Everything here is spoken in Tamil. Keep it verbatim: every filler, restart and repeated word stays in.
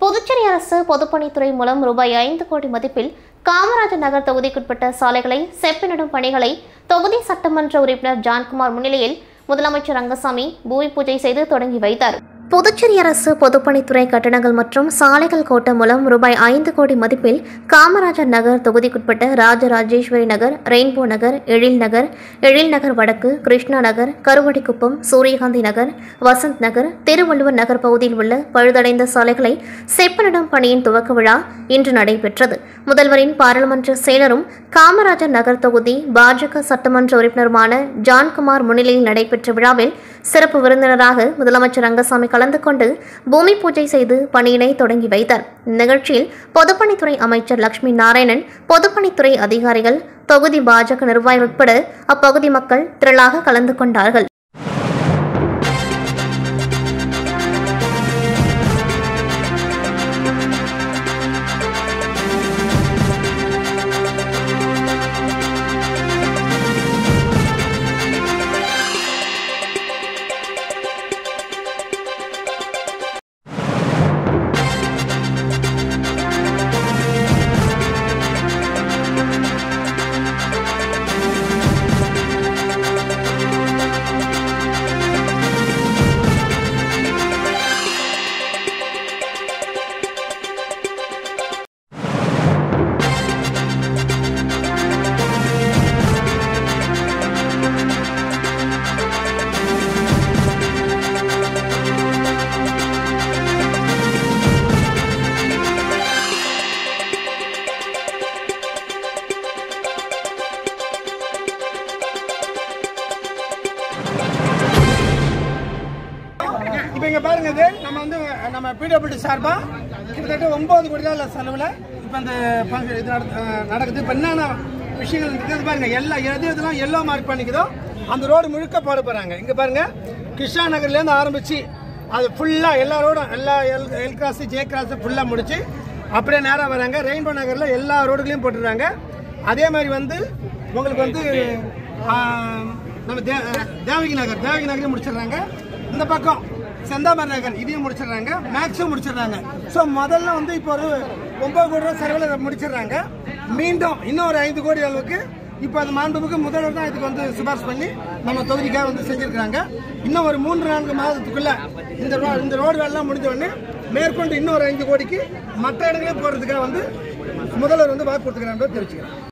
புதுச்சேரி அரசு பொதுப்பணித்துறை மூலம் ரூபாய் ஐந்து கோடி மதிப்பில் காமராஜர் நகர் தொகுதிக்குட்பட்ட சாலைகளை செப்பனிடும் பணிகளை தொகுதி சட்டமன்ற உறுப்பினர் ஜான்குமார் முன்னிலையில் முதலமைச்சர் ரங்கசாமி பூமி பூஜை செய்து தொடங்கி வைத்தார். புதுச்சேரி அரசு பொதுப்பணித்துறை கட்டடங்கள் மற்றும் சாலைகள் கோட்டம் மூலம் ரூபாய் ஐந்து கோடி மதிப்பில் காமராஜர் நகர் தொகுதிக்குட்பட்ட ராஜராஜேஸ்வரி நகர், ரெயின்போ நகர், எழில் நகர், எழில் நகர் வடக்கு, கிருஷ்ணா நகர், கருவடிக்குப்பம், சூரியகாந்தி நகர், வசந்த் நகர், திருவள்ளுவர் நகர் பகுதியில் உள்ள பழுதடைந்த சாலைகளை செப்பனிடும் பணியின் துவக்க விழா இன்று நடைபெற்றது. முதல்வரின் பாராளுமன்ற செயலரும் காமராஜர் நகர் தொகுதி பாஜக சட்டமன்ற உறுப்பினருமான ஜான்குமார் முன்னிலையில் நடைபெற்ற விழாவில் சிறப்பு விருந்தினராக முதலமைச்சர் ரங்கசாமி கலந்து கொண்டு பூமி பூஜை செய்து பணியினை தொடங்கி வைத்தார். இந்நிகழ்ச்சியில் பொதுப்பணித்துறை அமைச்சர் லட்சுமி நாராயணன், பொதுப்பணித்துறை அதிகாரிகள், தொகுதி பாஜக நிர்வாகிகள் உட்பட அப்பகுதி மக்கள் திரளாக கலந்து கொண்டார்கள். இப்போ இங்கே பாருங்க, இது நம்ம வந்து நம்ம பிடபிள்யூடி சார்பாக கிட்டத்தட்ட ஒன்பது கோடி ரூபாய் செலவில் இப்போ அந்த ஃபங்க்ஷன் இது நடக்குது. இப்போ என்னென்ன விஷயங்கள் இருக்குது பாருங்க, எல்லா எது எதுலாம் எல்லோ மார்க் பண்ணிக்குதோ அந்த ரோடு முழுக்க போட போகிறாங்க. இங்கே பாருங்க, கிருஷ்ணா நகர்லேருந்து ஆரம்பித்து அது ஃபுல்லாக எல்லா ரோடும் எல்லா L L cross J cross ஃபுல்லாக முடிச்சு அப்படியே நேராக வராங்க. ரெயின்போ நகரில் எல்லா ரோடுகளையும் போட்டுடுறாங்க. அதே மாதிரி வந்து உங்களுக்கு வந்து நம்ம தே தேவகி நகர் தேவகி நகரையும் முடிச்சிடுறாங்க. இந்த பக்கம் செந்தாமரை நகர் இதையும் முடிச்சிடுறாங்க, மேக்ஸும் முடிச்சிடுறாங்க. ஸோ முதல்ல வந்து இப்போ ஒரு ஒன்பது கோடி ரூபா செலவில் முடிச்சிடுறாங்க. மீண்டும் இன்னும் ஒரு ஐந்து கோடி அளவுக்கு இப்போ அது மாண்புமிகு முதல்வர் தான் இதுக்கு வந்து சிபாரிசு பண்ணி நம்ம தொகுதிக்காக வந்து செஞ்சுருக்காங்க. இன்னும் ஒரு மூன்று நான்கு மாதத்துக்குள்ள இந்த ரோ இந்த ரோடு வேலைலாம் முடிஞ்ச உடனே மேற்கொண்டு இன்னும் ஒரு ஐந்து கோடிக்கு மற்ற இடங்களே போடுறதுக்காக வந்து முதல்வர் வந்து வாக்கு கொடுத்துக்கிறாங்க தெரிவிச்சுக்கிறேன்.